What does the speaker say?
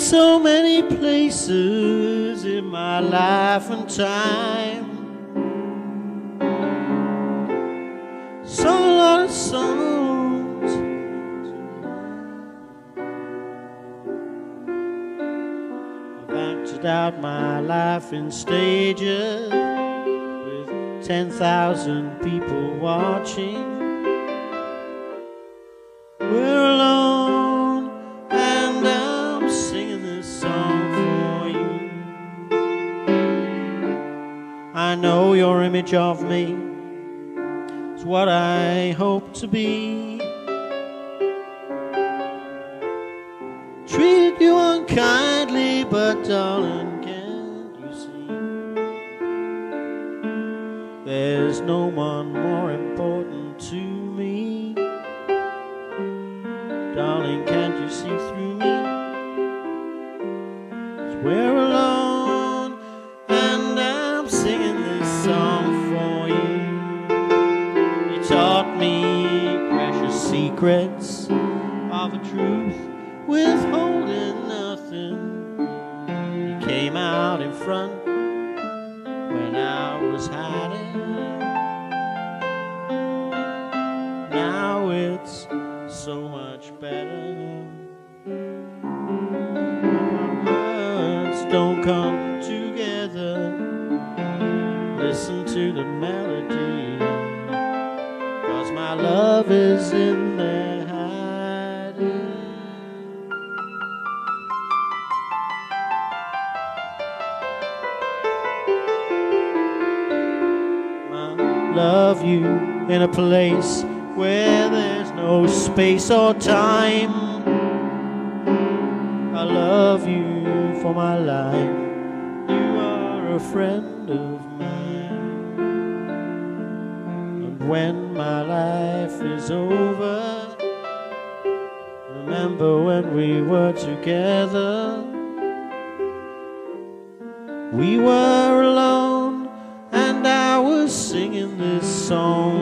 so many places in my life and time. Sung a lot of songs. I've acted out my life in stages with 10,000 people watching. We're alone and I'm singing this song for you. I know your image of me is what I hope to be. Treated you unkindly, but darling, can't you see? There's no one more important to me. Darling, can't you see through me? 'Cause we're alone and I'm singing this song for you. You taught me precious secrets of a truth, withholding nothing. You came out in front when I was hiding. Now it's so much better. Words don't come together. Listen to the melody, 'cause my love is in there hiding. I love you in a place where there's no space or time. I love you for my life. You are a friend of mine. And when my life is over, remember when we were together. We were alone and I was singing this song